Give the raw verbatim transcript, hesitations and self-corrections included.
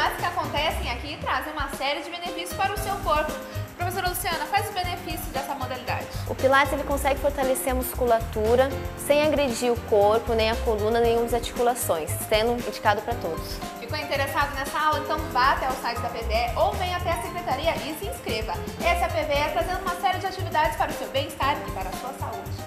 Pilates que acontecem aqui trazem uma série de benefícios para o seu corpo. Professora Luciana, quais os benefícios dessa modalidade? O Pilates ele consegue fortalecer a musculatura sem agredir o corpo, nem a coluna, nem as articulações, sendo indicado para todos. Ficou interessado nessa aula? Então vá até o site da P B E ou venha até a secretaria e se inscreva. Essa é a P B E trazendo uma série de atividades para o seu bem-estar e para a sua saúde.